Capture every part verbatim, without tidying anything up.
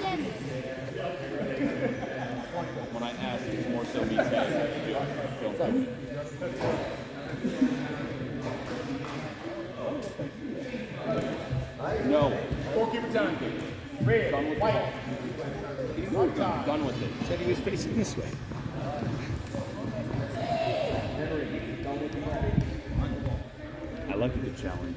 When I ask, it's more so me saying I can do it. Film. No. Goalkeeper time. Red, Done with white. the ball. Done, done with it. Said he was facing this way. I like a good challenge.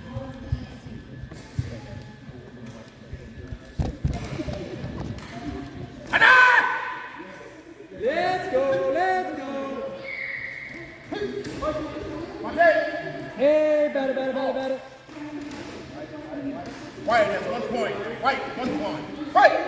Let's go, let's go. Hey, batter, batter, batter, batter. White has one point. White, one point. White!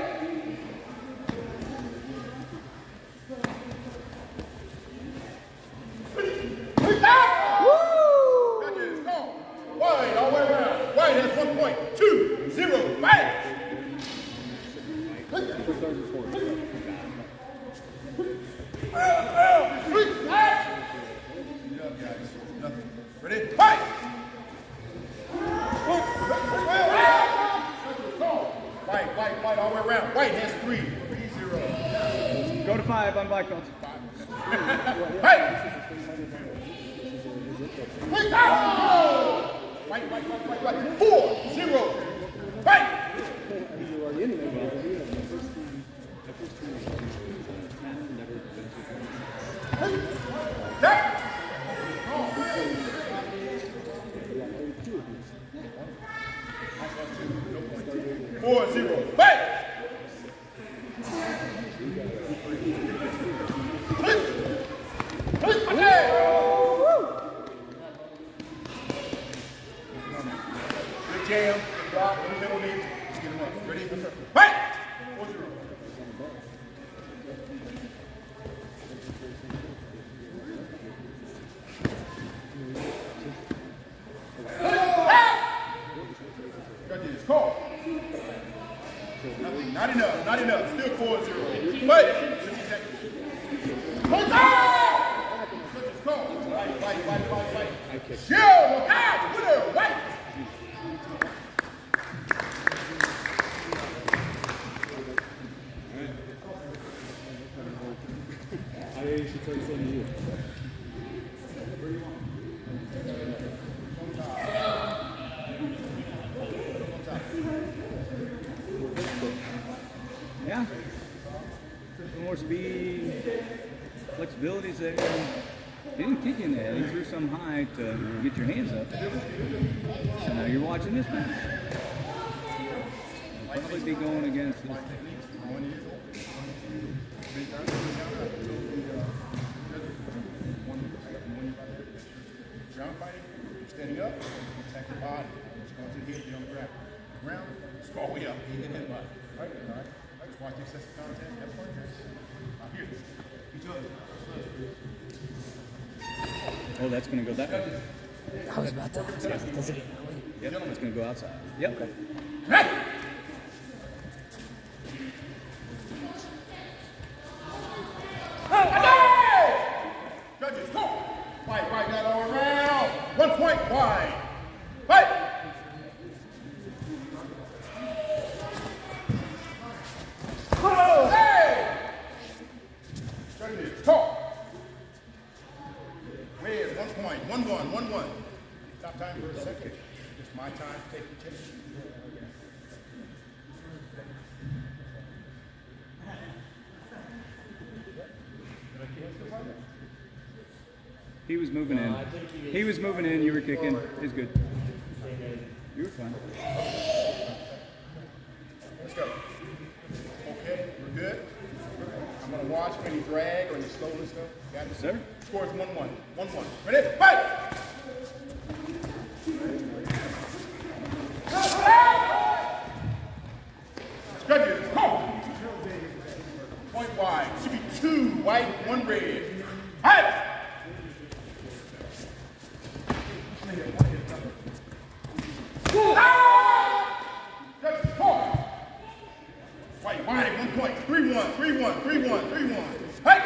Judges, go. White, all the way around. White has one point. Two, zero, fight! Ready? Fight! White, white, white, all the way around. White has three. Three, zero. Go to five on black belts. Fight! White, white, white, white, white. Four, zero. Fight! Four, zero, fight! Good jam, drop, no penalty. Let's get him up. Ready? Fight! Four, zero. Judges, call. Nothing, not enough, not enough. Still four zero. Fight! fifty seconds. Hold on! Judges, call. Fight, fight, fight, fight, fight. Shield, okay, winner, white! I should tell you something to you. Yeah. More speed, flexibility's there. He didn't kick in there. He threw some high to get your hands up. So now you're watching this match. You'll probably be going against this. Ground fighting, you're standing up, attack your body. Just going to the head, be on the ground. Ground, just all the way up, hit that body. All right, all right. Just watch the excessive contact. That's fine, guys. Out here. Each other. Oh, that's going to go that way. I was about to ask, does it get that way? Yep, it's going to go outside. Yep. Okay. Hey! Judges, go! Fight, fight that all around. One point wide. Fight! Hey! Judges, go! Red, one point. One, one, one, one. Stop time for a second. Just my time. Take the chance. He was moving in. He was moving in. You were kicking. He's good. You were fine. Let's go. Okay, we're good. I'm going to watch for any drag or any slowness stuff. Got it? Sir? Score is one one. one one. Ready? Fight! Judges, go! Point wide. Should be two white, one red. Fight! Judges, four. White, wide, one point. Three one, three one, three one, three one. Hey!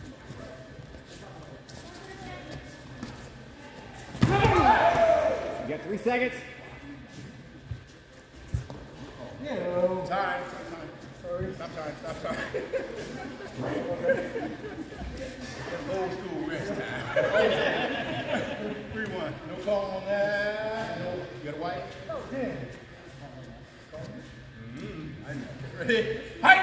You got three seconds. Time, stop time. Sorry. Stop time, stop time. That's old school rest time. three one. No call on that. No. You got a white? Oh, damn. Mm-hmm. I know. Ready? Height!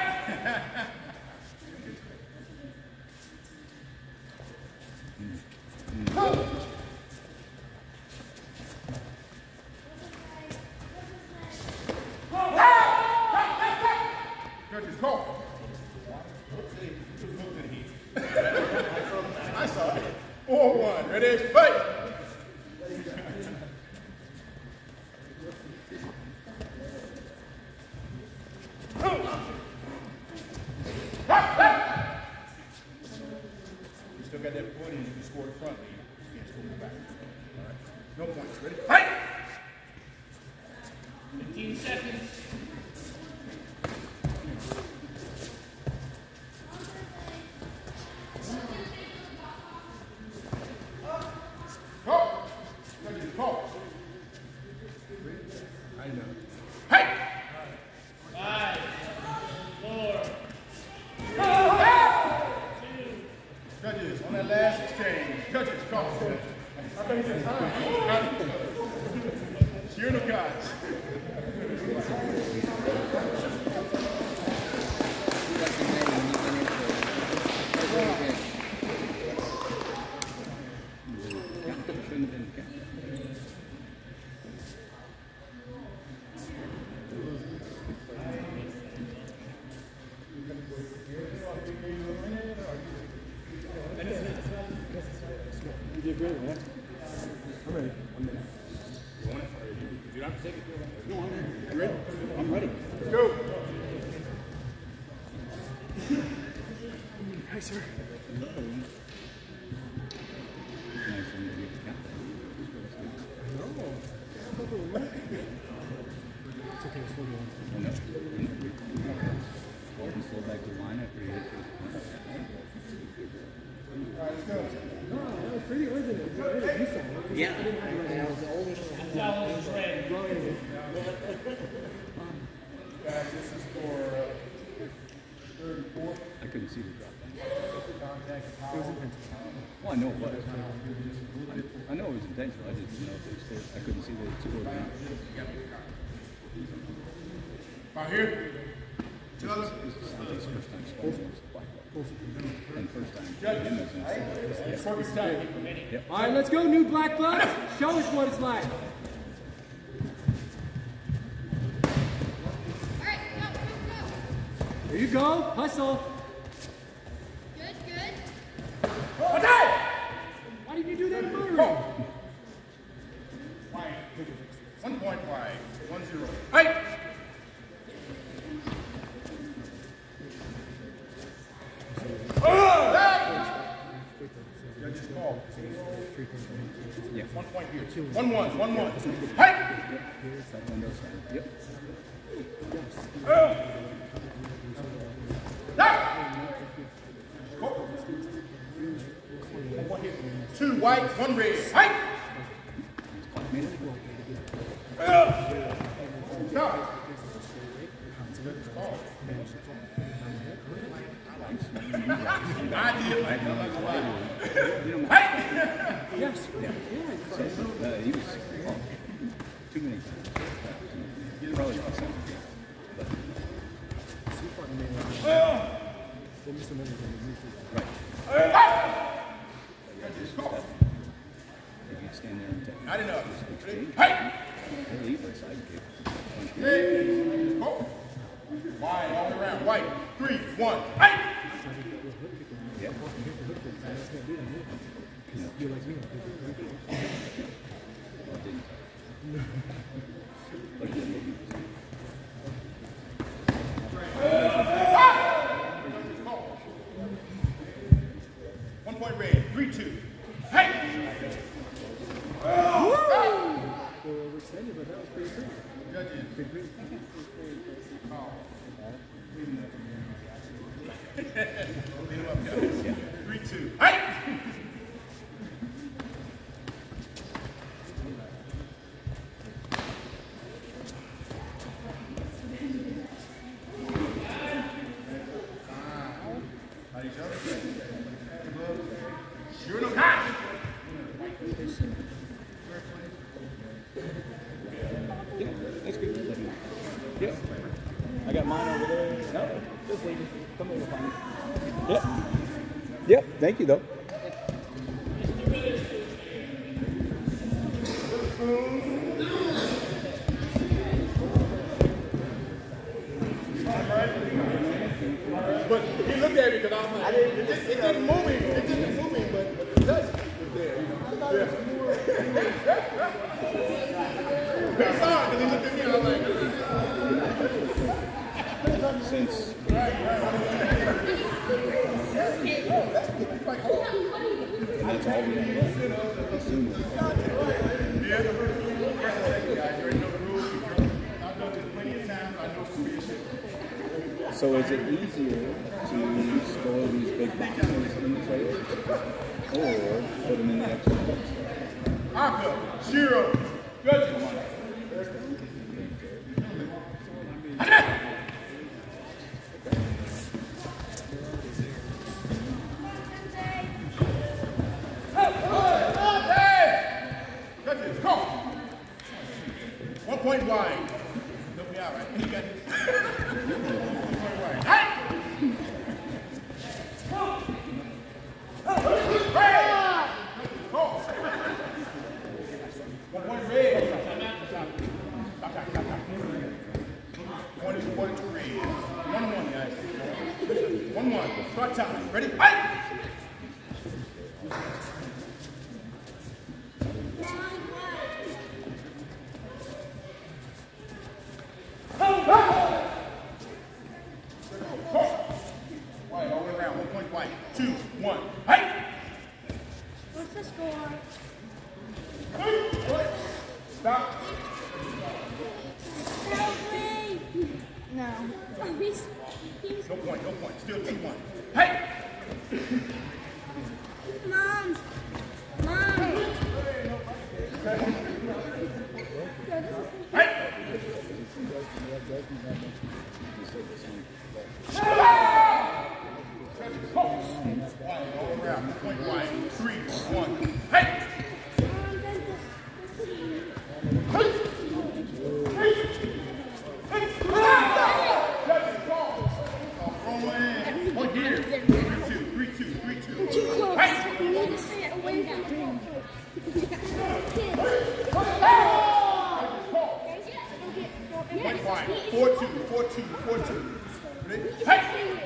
Judges, call. I saw it. four one. Ready? Fight! You still got that footing. You can score in front of you. You can't score in the back. All right. No points. Ready? Fight! fifteen seconds. Go! Judges, call. I know. Hey! Five, four, Judges, on that last exchange. Judges, call. I thought you said time. Cheer the guys. You did great, man. I'm ready. I'm ready. You want it? You don't have to take it. No, I'm ready. You ready? I'm ready. Let's go. Hi, sir. It's okay, slow down. Slow back the line after you hit it. All right, let's go. No, that was pretty original. Yeah. That was the only thing I challenge ready. Guys, this is for uh, third and fourth. I couldn't see the drop. Contact power. Well, I know it was. I know it was intentional. I just didn't know if it was still. I couldn't see the score. Out here. Two others. This is his first time scoring. And first time. Judges. Perfect time. Yep. All right, let's go, new black bucks. Show us what it's like. There you go. Hustle. Good, good. Why did you do that in my room? Wide. One point wide. One zero. Hey! Judges call. Yeah. One point here. One one. One one. Hey! That window side. Yep. Two white, one red. Hey! Stop. I did like that. Hey! Yes. Yeah. So, uh, he was oh, too many times. Probably not something. But right. If you stand there and take I didn't know. exchange, Hey! they'll eat my sidekick. Hey! Go. Wide all around. White. Three, one. Hey! Yeah. You're like me. Well, it didn't. But it didn't. One point red. Three, two. Hey! They were overextended, but that was pretty pretty. Judges. Lead him up, judges. Three, two. Hey! Yeah, that's good. Yeah. I got mine over there. No, just leave it. Come over, find it. Yep. Yep. Thank you, though. But he looked at me because I was like, it, just, it didn't move me. It didn't move me, but, but the touch was there. Yeah. He saw it because he looked at me and I was like, Since right, right. that's all we have. Yeah, the first and second guys, you already know the rules. I've done this plenty of times. I know Korean shit. So is it easier to store these big boxes in the trailer or put them in the extra box? Aka, Shiro, good. One point wide. Look me out, right? You got this. One point wide. Hey! One point red. Stop, stop, stop, stop. One, one, two, red. One, one, guys. One, one. Start time. Ready? Hey! White, all the way around. One point white. Two, one. Hey! What's the score? Stop. No. No point, no point. Still two, one. Hey! Mom. Mom. Hey! White, all around. One point white. Three, one. Hey! One here. Three, two, three, two, three, two. Too close. Hey! You need to stay away from him. One wide. Four, two, four, two, four, two. Ready? Hey!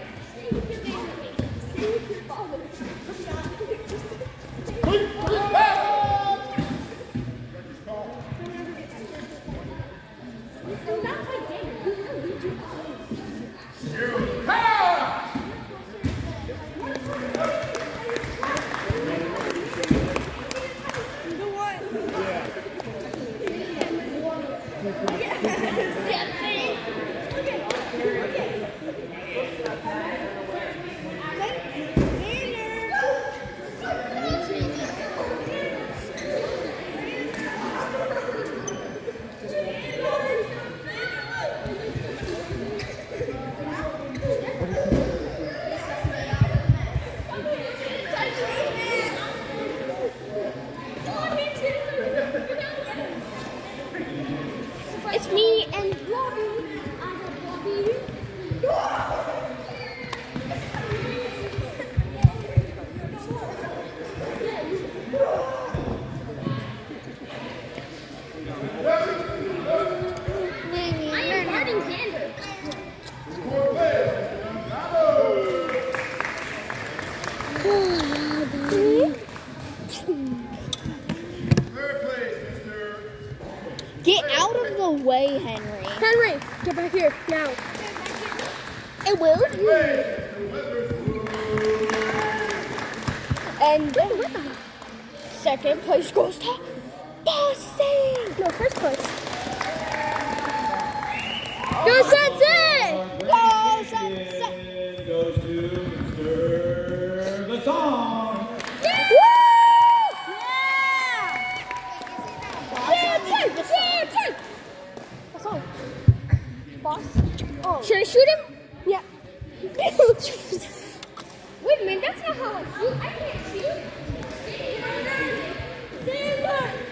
It's me and Bobby. I got Bobby. I am guarding Xander. Third place, Mister Get out of the way, Henry. Henry, get back here now. It will. And second place goes to Boston. No, first place. Go Sensei! Go, Sensei! Goes to Mister The Song. Yeah! Yeah! Yeah! Yeah! That's all. Boss? Oh. Should I shoot him? Yeah. Wait a minute, that's not how I shoot. I can't shoot. Stand up.